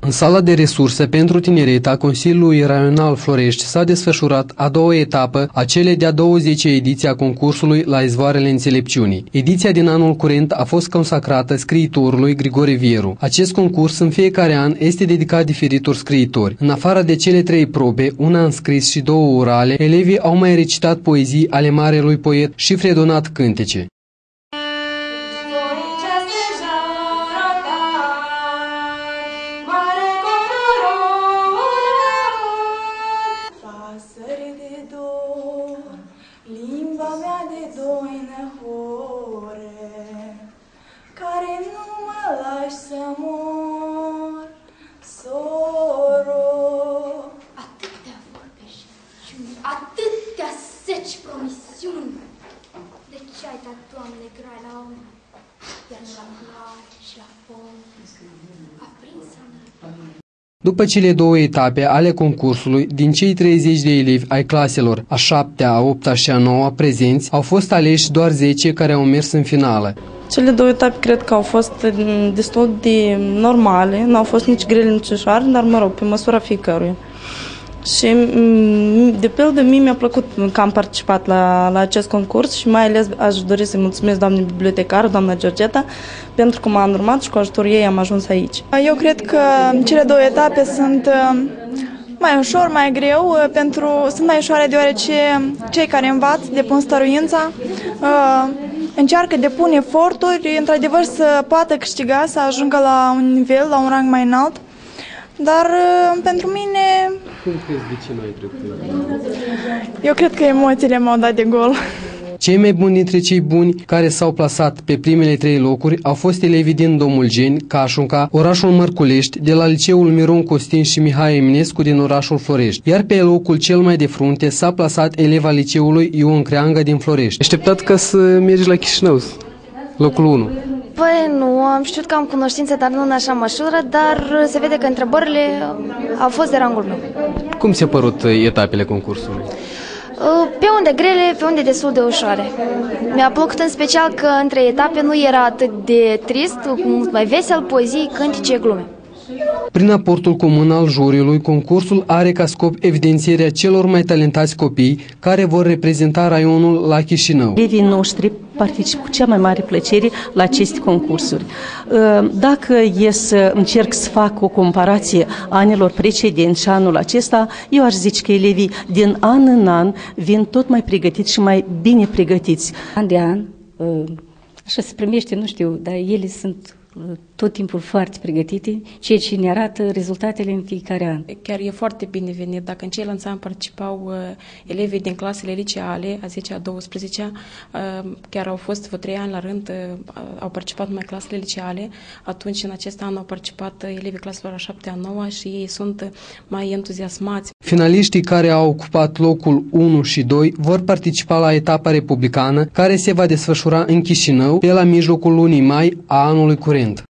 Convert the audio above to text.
În sala de resurse pentru tineret a Consiliului Raional Florești s-a desfășurat a doua etapă a celei de-a 20-a ediție a concursului La izvoarele înțelepciunii. Ediția din anul curent a fost consacrată scriitorului Grigore Vieru. Acest concurs în fiecare an este dedicat diferitor scriitori. În afară de cele 3 probe, una în scris și 2 orale, elevii au mai recitat poezii ale marelui poet și fredonat cântece. Limba mea de doină hore, care nu mă lași să mor, soro. Atâtea vorbești și atâtea seci promisiuni. De ce ai dat, Doamne, grai la om, iar nu la floare și la pom, aprinsă în răbdare? După cele 2 etape ale concursului, din cei 30 de elevi ai claselor a 7-a, a 8-a și a 9-a prezenți, au fost aleși doar 10 care au mers în finală. Cele 2 etape cred că au fost destul de normale, nu au fost nici grele, nici ușoare, dar mă rog, pe măsura fiecăruia. Și de pildă mie mi-a plăcut că am participat la acest concurs și mai ales aș dori să-i mulțumesc doamnei bibliotecară, doamna Georgeta, pentru că m-a îndrumat și cu ajutorul ei am ajuns aici. Eu cred că cele 2 etape sunt mai ușor, mai greu, sunt mai ușoare deoarece cei care învață, depun stăruința, încearcă, depun eforturi, într-adevăr să poată câștiga, să ajungă la un nivel, la un rang mai înalt. Dar pentru mine... Cum crezi de ce nu ai trecut? Eu cred că emoțiile m-au dat de gol. Cei mai buni dintre cei buni care s-au plasat pe primele 3 locuri au fost elevii din Domulgeni, Cașunca, orașul Mărculești, de la Liceul Miron Costin și Mihai Eminescu din orașul Florești. Iar pe locul cel mai de frunte s-a plasat eleva Liceului Ion Creangă din Florești. Așteptat ca să mergi la Chișinău, locul 1. Păi nu, am știut că am cunoștințe, dar nu în așa măsură, dar se vede că întrebările au fost de rangul meu. Cum ți-a părut etapele concursului? Pe unde grele, pe unde destul de ușoare. Mi-a plăcut în special că între etape nu era atât de trist, mult mai vesel, poezii, cântice, glume. Prin aportul comun al juriului, concursul are ca scop evidențierea celor mai talentați copii care vor reprezenta raionul la Chișinău. Elevii noștri participă cu cea mai mare plăcere la aceste concursuri. Dacă e să încerc să fac o comparație anilor precedenți și anul acesta, eu aș zice că elevii din an în an vin tot mai pregătiți și mai bine pregătiți. An de an, așa se primește, nu știu, dar ele sunt tot timpul foarte pregătite, ceea ce ne arată rezultatele în fiecare an. Chiar e foarte binevenit. Dacă în ceilalți ani participau elevii din clasele liceale, a 10-a, a 12-a, chiar au fost vreo 3 ani la rând, au participat numai clasele liceale, atunci în acest an au participat elevii claselor a 7-a, a 9-a și ei sunt mai entuziasmați. Finaliștii care au ocupat locul 1 și 2 vor participa la etapa republicană, care se va desfășura în Chișinău pe la mijlocul lunii mai a anului curent.